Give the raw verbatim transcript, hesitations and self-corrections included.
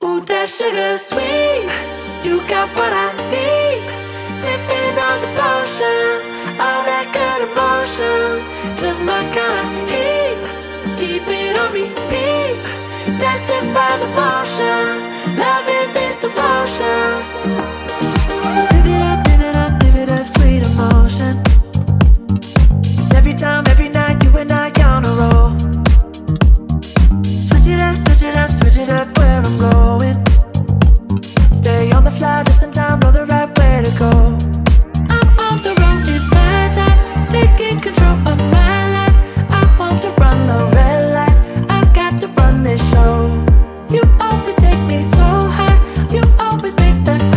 Ooh, that sugar sweet, you got what I need. Sipping on the potion, all that good emotion, just my kind of heat. Keep it on repeat, destined by the potion, loving this devotion. Live it up, live it up, live it up, sweet emotion. Every time, every night, you and I on a roll. Switch it up, switch it up, switch it up where I'm going. Stay on the fly just in time, know the right way to go. I'm on the road, it's my time, taking control of my life. I want to run the red lights, I've got to run this show. You always take me so high, you always make the